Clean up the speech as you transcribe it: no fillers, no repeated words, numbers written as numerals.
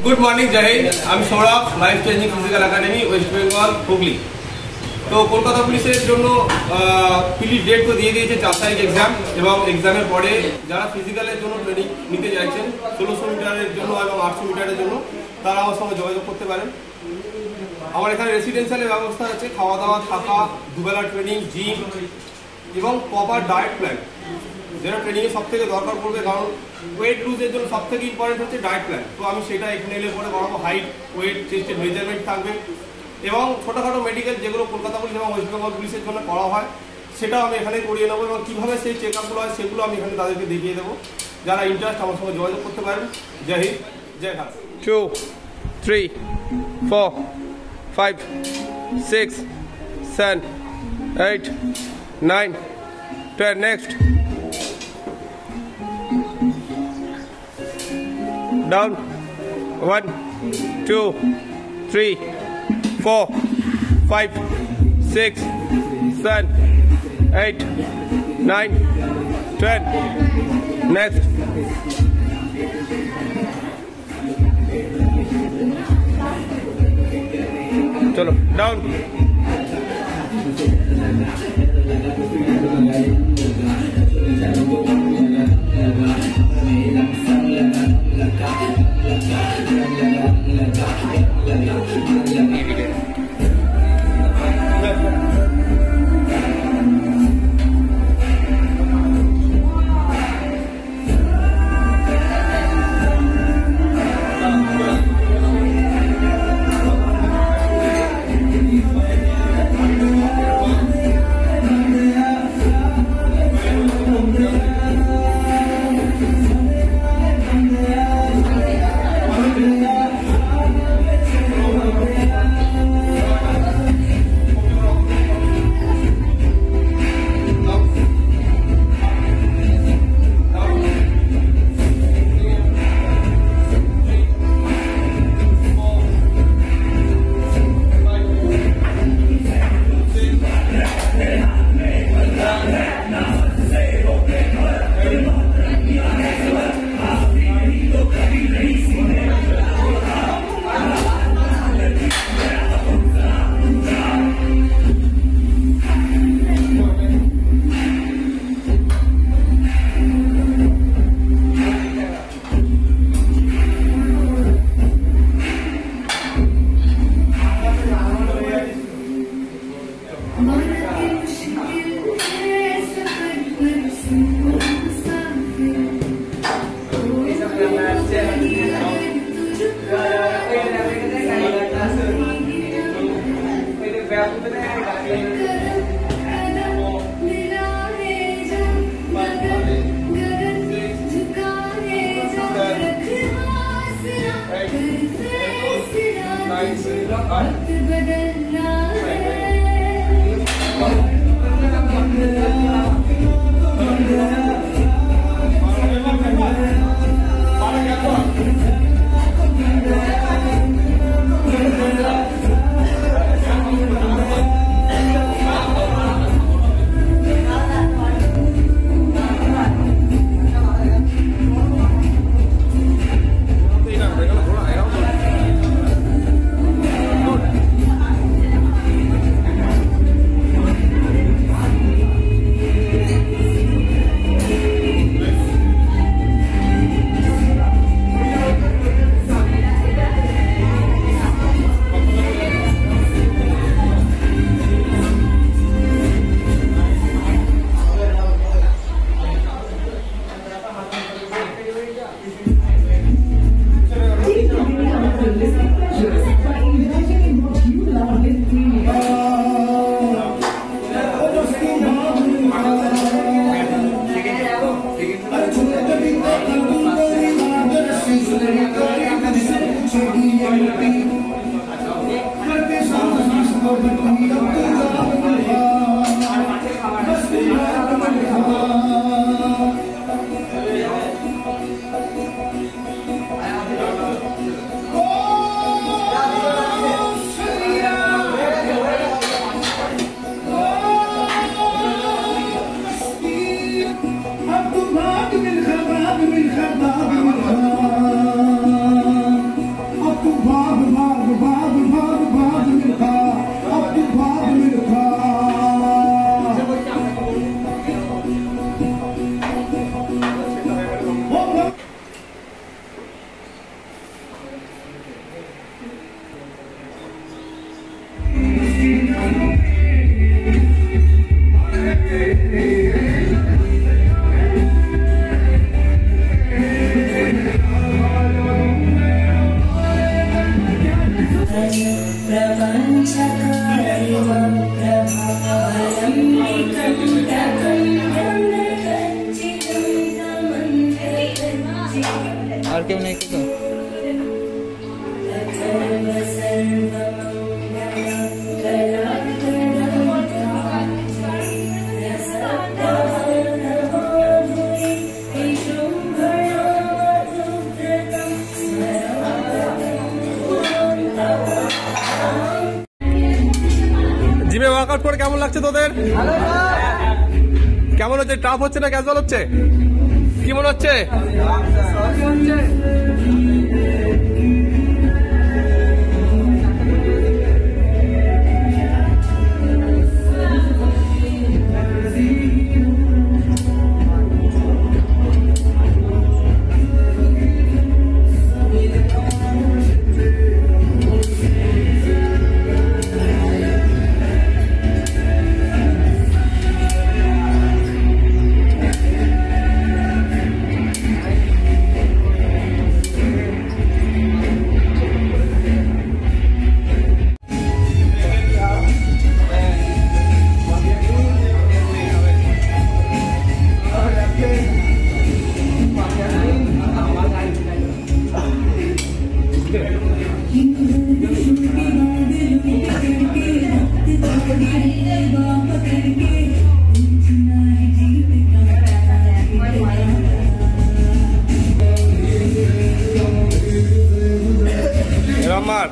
Good morning Jai Hind আমি Sourav life changing physical academy West Bengal Hooghly. তো কলকাতা পুলিশের জন্য পুলিশ ডেট তো দিয়ে দিয়েছে 4 তারিখ এক্সাম, এবং এক্সামের পরে যারা ফিজিক্যালের জন্য ট্রেনিং নিতে চাইছেন 1600 মিটারের জন্য এবং 800 মিটারের জন্য তারা আমার সঙ্গে যোগাযোগ করতে পারেন। আমার এখানে রেসিডেন্সিয়ালের ব্যবস্থা আছে, খাওয়া দাওয়া থাকা, দুবেলা ট্রেনিং, জিম এবং প্রপার ডায়েট প্ল্যান, যেটা ট্রেনিংয়ে সব থেকে দরকার পড়বে, কারণ ওয়েট লুজের জন্য সব থেকে ইম্পর্টেন্ট হচ্ছে ডায়েট প্ল্যান। তো আমি সেটা এখানে এলে পরে বানাবো। হাইট, ওয়েট, চেস্টের মেজারমেন্ট থাকবে এবং ছোটোখাটো মেডিকেল যেগুলো কলকাতা পুলিশ এবং ওয়েস্ট বেঙ্গল পুলিশের জন্য করা হয় সেটাও আমি এখানে করিয়ে নেবো, এবং কীভাবে সেই চেক আপগুলো হয় সেগুলো আমি এখানে তাদেরকে দেখিয়ে দেবো। যারা ইন্টারেস্ট আমার সঙ্গে যোগাযোগ করতে পারেন। Jai Hind, Jai Bharat. 2, 3, 4, 5, 6, 7, 8, 9, 10. Next. Down. 1, 2, 3, 4, 5, 6, 7, 8, 9, 10. Next. चलो डाउन। ওয়ার্কআউট করে কেমন লাগছে তোদের? কেমন হচ্ছে? টাফ হচ্ছে না ক্যাজুয়াল হচ্ছে? কি মনে হচ্ছে? Ramar.